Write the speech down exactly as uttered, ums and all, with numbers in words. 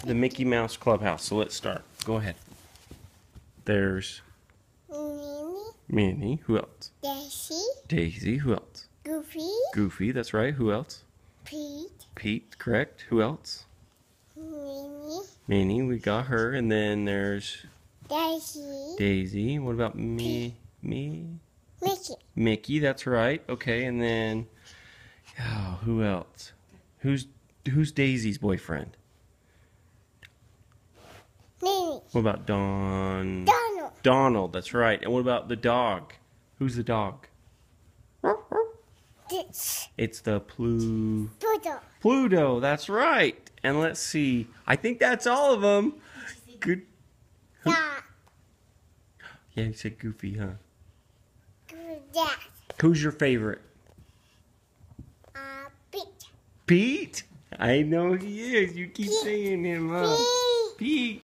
the Mickey Mouse Clubhouse. So let's start. Go ahead. There's Minnie, Minnie. Who else? Daisy, Daisy. Who else? Goofy, Goofy. That's right. Who else? Pete, Pete. Correct. Who else? Minnie, Minnie. We got her. And then there's Daisy, Daisy. What about me? Me? Mickey, Mickey. That's right. Okay. And then, oh, who else? Who's who's Daisy's boyfriend? Minnie, What about Don? Donald, Donald, that's right. And what about the dog? Who's the dog? Ditch, It's the Plu... Pluto, Pluto, that's right. And let's see. I think that's all of them. Good. Who- Dad, Yeah, you said Goofy, huh? Dad, Who's your favorite? uh, Pete, Pete? I know he is. You keep Pete. saying him, huh? Pete. Pete.